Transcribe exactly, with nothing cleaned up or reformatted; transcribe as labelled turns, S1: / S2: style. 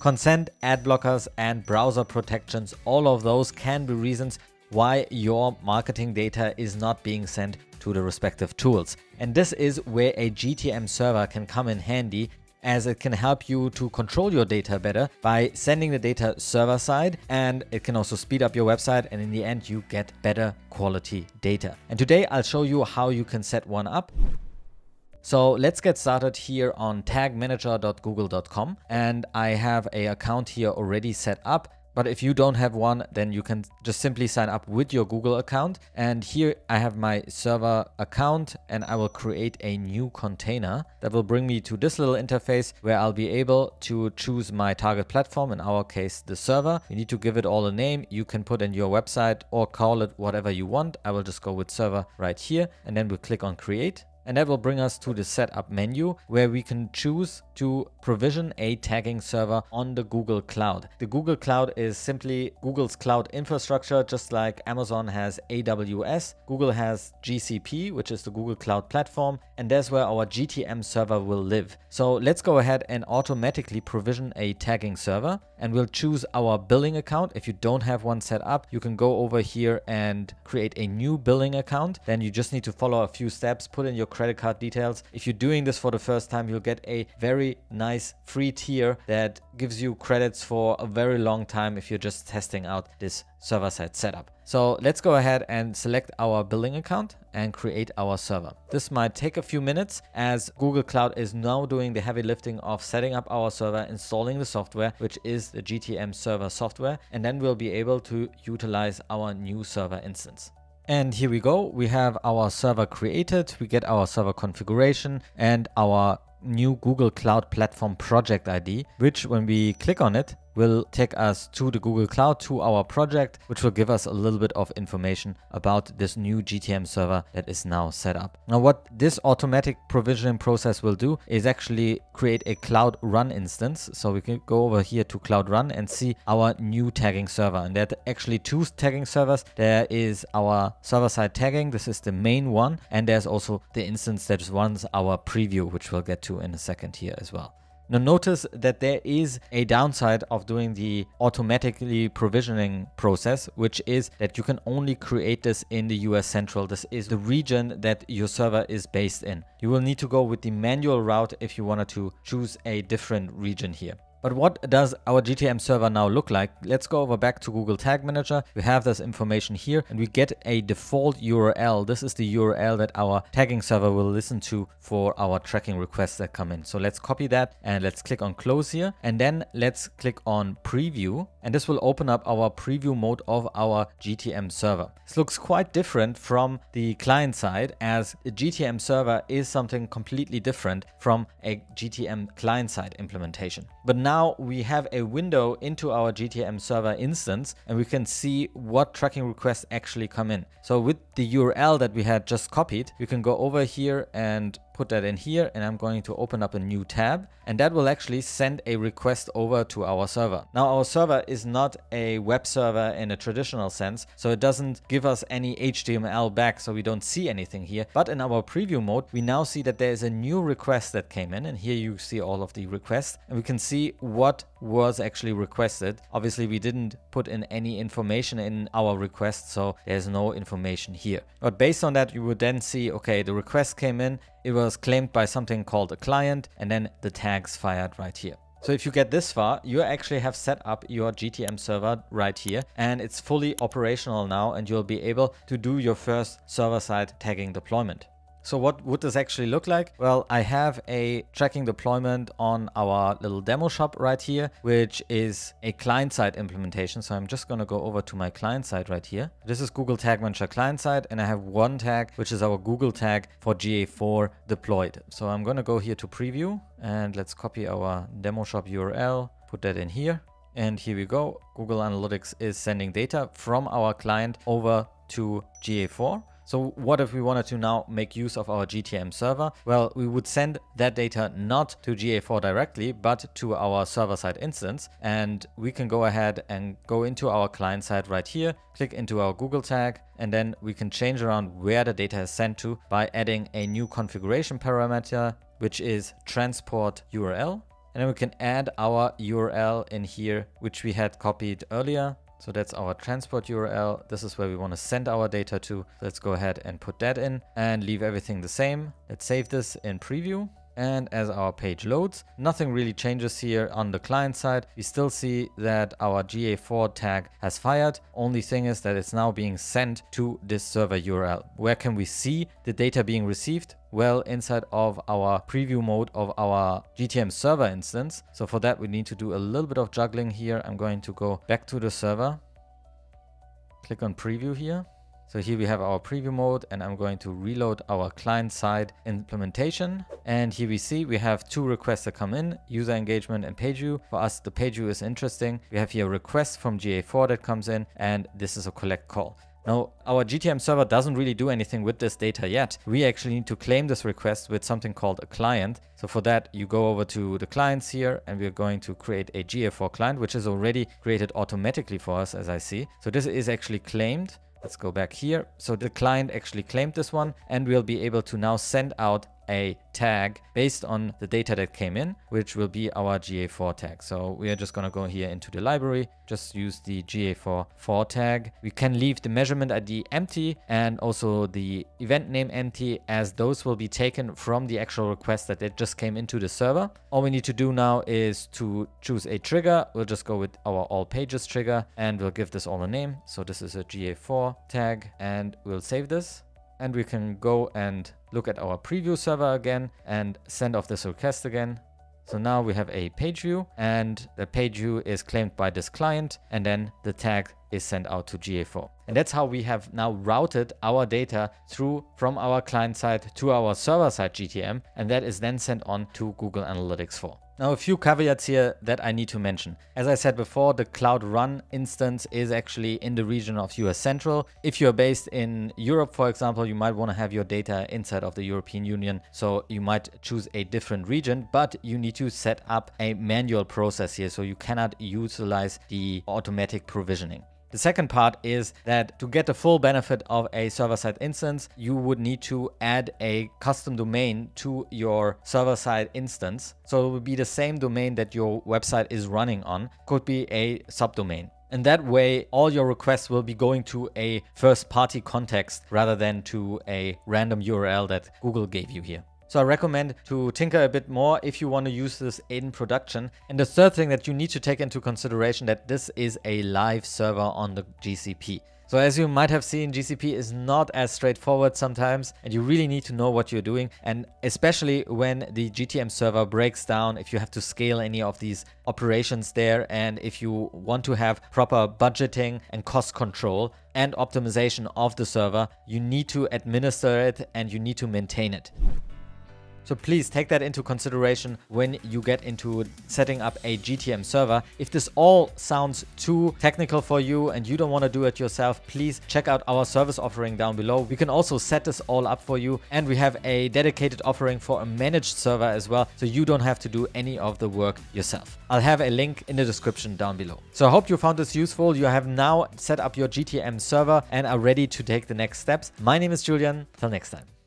S1: Consent, ad blockers, and browser protections, all of those can be reasons why your marketing data is not being sent to the respective tools. And this is where a G T M server can come in handy, as it can help you to control your data better by sending the data server side, and it can also speed up your website, and in the end you get better quality data. And today I'll show you how you can set one up. So let's get started here on tag manager dot google dot com, and I have an account here already set up. But if you don't have one, then you can just simply sign up with your Google account. And here I have my server account, and I will create a new container that will bring me to this little interface where I'll be able to choose my target platform, in our case, the server. You need to give it all a name. You can put in your website or call it whatever you want. I will just go with server right here, and then we'll click on create. And that will bring us to the setup menu where we can choose to provision a tagging server on the Google Cloud. The Google Cloud is simply Google's cloud infrastructure, just like Amazon has A W S. Google has G C P, which is the Google Cloud Platform, and that's where our G T M server will live. So let's go ahead and automatically provision a tagging server, and we'll choose our billing account. If you don't have one set up, you can go over here and create a new billing account. Then you just need to follow a few steps, put in your credit card details. If you're doing this for the first time, you'll get a very nice free tier that gives you credits for a very long time if you're just testing out this server-side setup. So let's go ahead and select our billing account and create our server. This might take a few minutes, as Google Cloud is now doing the heavy lifting of setting up our server, installing the software, which is the G T M server software, and then we'll be able to utilize our new server instance. And here we go. We have our server created. We get our server configuration and our new Google Cloud Platform project I D, which when we click on it, will take us to the Google Cloud, to our project, which will give us a little bit of information about this new G T M server that is now set up. Now, what this automatic provisioning process will do is actually create a Cloud Run instance. So we can go over here to Cloud Run and see our new tagging server. And there are actually two tagging servers. There is our server-side tagging. This is the main one. And there's also the instance that runs our preview, which we'll get to in a second here as well. Now notice that there is a downside of doing the automatically provisioning process, which is that you can only create this in the U S Central. This is the region that your server is based in. You will need to go with the manual route if you wanted to choose a different region here. But what does our G T M server now look like? Let's go over back to Google Tag Manager. We have this information here, and we get a default U R L. This is the U R L that our tagging server will listen to for our tracking requests that come in. So let's copy that and let's click on close here. And then let's click on preview. And this will open up our preview mode of our G T M server. This looks quite different from the client side, as a G T M server is something completely different from a G T M client side implementation. But now Now we have a window into our G T M server instance, and we can see what tracking requests actually come in. So with the U R L that we had just copied, we can go over here and put that in here, and I'm going to open up a new tab, and that will actually send a request over to our server. Now our server is not a web server in a traditional sense, so it doesn't give us any H T M L back, so we don't see anything here. But in our preview mode, we now see that there is a new request that came in, and here you see all of the requests, and we can see what was actually requested. Obviously we didn't put in any information in our request, so there's no information here. But based on that, you would then see, okay, the request came in, it was claimed by something called a client, and then the tags fired right here. So if you get this far, you actually have set up your G T M server right here, and it's fully operational now, and you'll be able to do your first server-side tagging deployment. So what would this actually look like? Well, I have a tracking deployment on our little demo shop right here, which is a client-side implementation. So I'm just going to go over to my client side right here. This is Google Tag Manager client side, and I have one tag, which is our Google tag for G A four deployed. So I'm going to go here to preview, and let's copy our demo shop U R L, put that in here. And here we go. Google Analytics is sending data from our client over to G A four. So what if we wanted to now make use of our G T M server? Well, we would send that data not to G A four directly, but to our server-side instance. And we can go ahead and go into our client side right here, click into our Google tag, and then we can change around where the data is sent to by adding a new configuration parameter, which is transport U R L. And then we can add our U R L in here, which we had copied earlier. So that's our transport U R L. This is where we want to send our data to. Let's go ahead and put that in and leave everything the same. Let's save this in preview. And as our page loads, nothing really changes here on the client side. We still see that our G A four tag has fired. Only thing is that it's now being sent to this server U R L. Where can we see the data being received? Well, inside of our preview mode of our G T M server instance. So for that, we need to do a little bit of juggling here. I'm going to go back to the server, click on preview here. So here we have our preview mode, and I'm going to reload our client-side implementation. And here we see we have two requests that come in, user engagement and page view. For us, the page view is interesting. We have here a request from G A four that comes in, and this is a collect call. Now, our G T M server doesn't really do anything with this data yet. We actually need to claim this request with something called a client. So for that, you go over to the clients here, and we're going to create a G A four client, which is already created automatically for us, as I see. So this is actually claimed. Let's go back here. So the client actually claimed this one, and we'll be able to now send out a tag based on the data that came in, which will be our G A four tag. So we are just going to go here into the library, just use the G A four four tag. We can leave the measurement I D empty and also the event name empty, as those will be taken from the actual request that it just came into the server. All we need to do now is to choose a trigger. We'll just go with our all pages trigger, and we'll give this all a name. So this is a G A four tag, and we'll save this. And we can go and look at our preview server again and send off this request again. So now we have a page view, and the page view is claimed by this client, and then the tag is sent out to G A four. And that's how we have now routed our data through from our client side to our server side G T M, and that is then sent on to Google Analytics four. Now, a few caveats here that I need to mention. As I said before, the Cloud Run instance is actually in the region of U S Central. If you're based in Europe, for example, you might want to have your data inside of the European Union. So you might choose a different region, but you need to set up a manual process here. So you cannot utilize the automatic provisioning. The second part is that to get the full benefit of a server-side instance, you would need to add a custom domain to your server-side instance. So it would be the same domain that your website is running on, could be a subdomain. And that way, all your requests will be going to a first-party context rather than to a random U R L that Google gave you here. So I recommend to tinker a bit more if you want to use this in production. And the third thing that you need to take into consideration, that this is a live server on the G C P. So as you might have seen, G C P is not as straightforward sometimes, and you really need to know what you're doing. And especially when the G T M server breaks down, if you have to scale any of these operations there, and if you want to have proper budgeting and cost control and optimization of the server, you need to administer it and you need to maintain it. So please take that into consideration when you get into setting up a G T M server. If this all sounds too technical for you and you don't want to do it yourself, please check out our service offering down below. We can also set this all up for you, and we have a dedicated offering for a managed server as well, so you don't have to do any of the work yourself. I'll have a link in the description down below. So I hope you found this useful. You have now set up your G T M server and are ready to take the next steps. My name is Julian. Till next time.